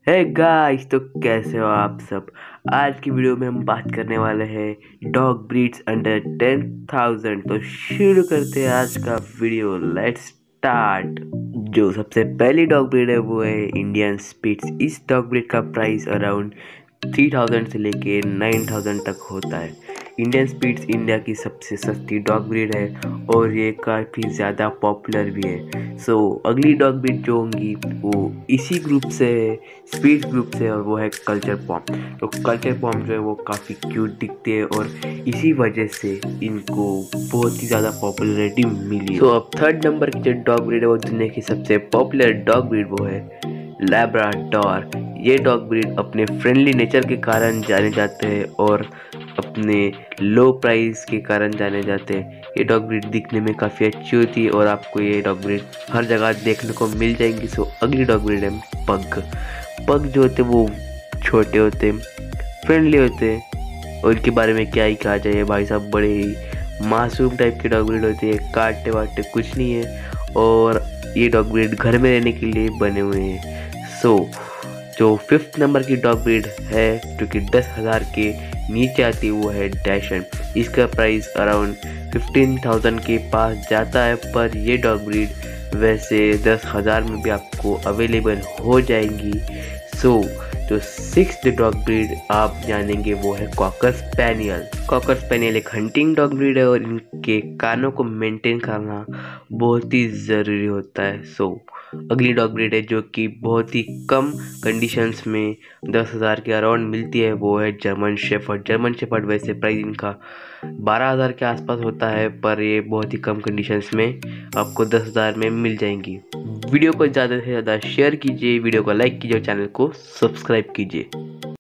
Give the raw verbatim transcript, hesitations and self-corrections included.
Hey guys, तो कैसे हो आप सब। आज की वीडियो में हम बात करने वाले हैं dog breeds under ten thousand. तो शुरू करते हैं आज का वीडियो। Let's start. जो सबसे पहली डॉग ब्रीड है वो है इंडियन स्पिट्स। इस डॉग ब्रीड का प्राइस अराउंड थ्री थाउजेंड से लेके नाइन थाउजेंड तक होता है। इंडियन स्पिट्स इंडिया की सबसे सस्ती डॉग ब्रीड है और ये काफ़ी ज़्यादा पॉपुलर भी है। सो so, अगली डॉग ब्रीड जो होंगी वो इसी ग्रुप से है, स्पीड ग्रुप से, और वो है कल्चर पॉम। तो कल्चर पॉम जो है वो काफ़ी क्यूट दिखते हैं और इसी वजह से इनको बहुत ही ज़्यादा पॉपुलैरिटी मिली है। सो so, अब थर्ड नंबर की जो डॉग ब्रीड है वो दुनिया की सबसे पॉपुलर डॉग ब्रीड वो है लैब्राडोर। ये डॉग ब्रीड अपने फ्रेंडली नेचर के कारण जाने जाते हैं और अपने लो प्राइस के कारण जाने जाते हैं। ये डॉग ब्रीड दिखने में काफ़ी अच्छी होती है और आपको ये डॉग ब्रीड हर जगह देखने को मिल जाएंगी। सो अगली डॉग ब्रीड है पग। पग जो होते हैं वो छोटे होते हैं, फ्रेंडली होते हैं और इनके बारे में क्या ही कहा जाए। भाई साहब बड़े ही मासूम टाइप की डॉग ब्रीड होती है, काटते वाटते कुछ नहीं है और ये डॉग ब्रीड घर में रहने के लिए बने हुए हैं। सो so, जो फिफ्थ नंबर की डॉग ब्रीड है जो कि दस हज़ार के नीचे आती है वो है डैशन। इसका प्राइस अराउंड फिफ्टीन थाउजेंड के पास जाता है, पर ये डॉग ब्रीड वैसे दस हज़ार में भी आपको अवेलेबल हो जाएंगी। सो so, जो सिक्स्थ डॉग ब्रीड आप जानेंगे वो है कॉकर स्पैनियल। कॉकर स्पैनियल एक हंटिंग डॉग ब्रीड है और इनके कानों को मेंटेन करना बहुत ही ज़रूरी होता है। सो so, अगली डॉग ब्रीड है जो कि बहुत ही कम कंडीशंस में दस हज़ार के अराउंड मिलती है वो है जर्मन शेफर्ड। जर्मन शेफर्ड वैसे प्राइस इनका बारह हज़ार के आसपास होता है, पर ये बहुत ही कम कंडीशंस में आपको दस हज़ार में मिल जाएंगी। वीडियो को ज़्यादा से ज़्यादा शेयर कीजिए, वीडियो को लाइक कीजिए और चैनल को सब्सक्राइब कीजिए।